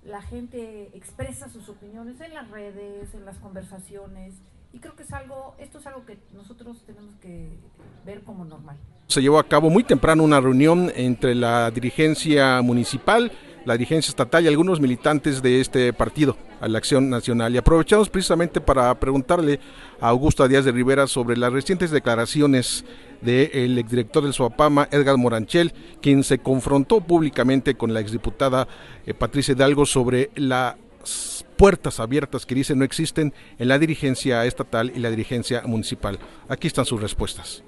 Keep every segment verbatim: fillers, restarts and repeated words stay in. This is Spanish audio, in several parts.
la gente expresa sus opiniones en las redes, en las conversaciones, y creo que es algo, esto es algo que nosotros tenemos que ver como normal. Se llevó a cabo muy temprano una reunión entre la dirigencia municipal, la dirigencia estatal y algunos militantes de este partido, a la Acción Nacional. Y aprovechamos precisamente para preguntarle a Augusto Díaz de Rivera sobre las recientes declaraciones del exdirector del SOAPAMA, Edgar Moranchel, quien se confrontó públicamente con la exdiputada eh, Patricia Hidalgo sobre las puertas abiertas que dice no existen en la dirigencia estatal y la dirigencia municipal. Aquí están sus respuestas.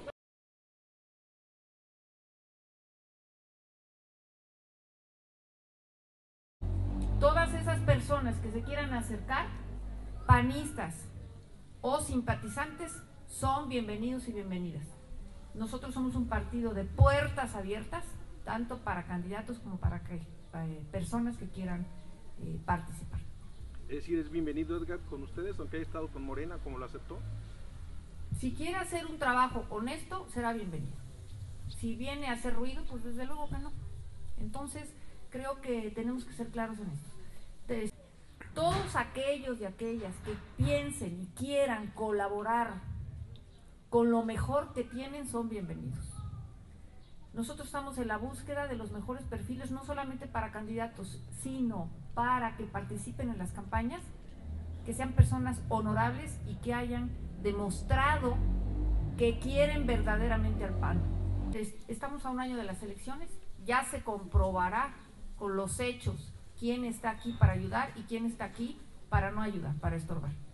Todas esas personas que se quieran acercar, panistas o simpatizantes, son bienvenidos y bienvenidas. Nosotros somos un partido de puertas abiertas, tanto para candidatos como para que, eh, personas que quieran eh, participar. Es decir, es bienvenido Edgar con ustedes, aunque haya estado con Morena, como lo aceptó. Si quiere hacer un trabajo honesto, será bienvenido. Si viene a hacer ruido, pues desde luego que no. Entonces, creo que tenemos que ser claros en esto. Entonces, todos aquellos y aquellas que piensen y quieran colaborar con lo mejor que tienen son bienvenidos. Nosotros estamos en la búsqueda de los mejores perfiles, no solamente para candidatos, sino para que participen en las campañas, que sean personas honorables y que hayan demostrado que quieren verdaderamente al P A N. Estamos a un año de las elecciones, ya se comprobará con los hechos quién está aquí para ayudar y quién está aquí para no ayudar, para estorbar.